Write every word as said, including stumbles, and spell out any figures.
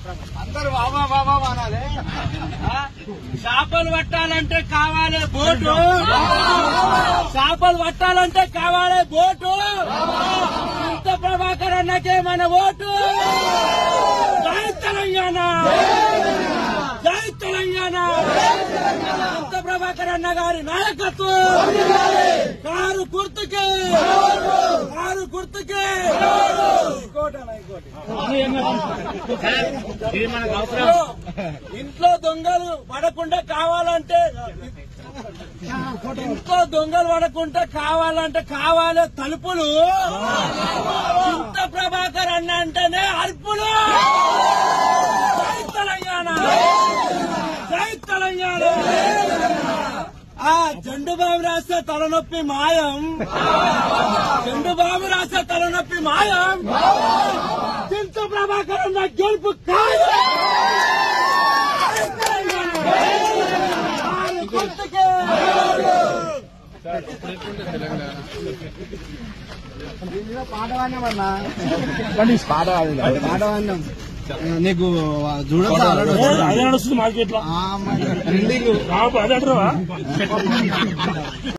అందరు బాబా బాబా అనాలి. చేపలు పట్టాలంటే కావాలి బోటు, చేపలు పట్టాలంటే కావాలి బోటు. ఇంత ప్రభాకర్ అన్నకే మన ఓటు. జై తెలంగాణ, జై తెలంగాణ. ఇంత ప్రభాకర్ అన్న గారి నాయకత్వం. కారు గుర్తుకే, కారు గుర్తుకే. ఇంట్లో దొంగలు పడకుండా కావాలంటే, ఇంట్లో దొంగలు పడకుండా కావాలంటే కావాలి తలుపులు. ఇంత ప్రభాకర్ అన్న అంటేనే అర్పులు. జై తెలంగాణ, జై తెలంగాణ. ఆ జెండు బాబు రాస్తే తలనొప్పి మాయం, జెండు బాబు రాస్తే తలనొప్పి మాయం. చింత ప్రభాకర్ అన్న గెలుపు ఖాయం. పాడవాన్యమన్నా పాడవాన్యం నీకు చూడదు అదే నడుస్తుంది మార్కెట్ లో. ట్రెండింగ్ అదే అంటారా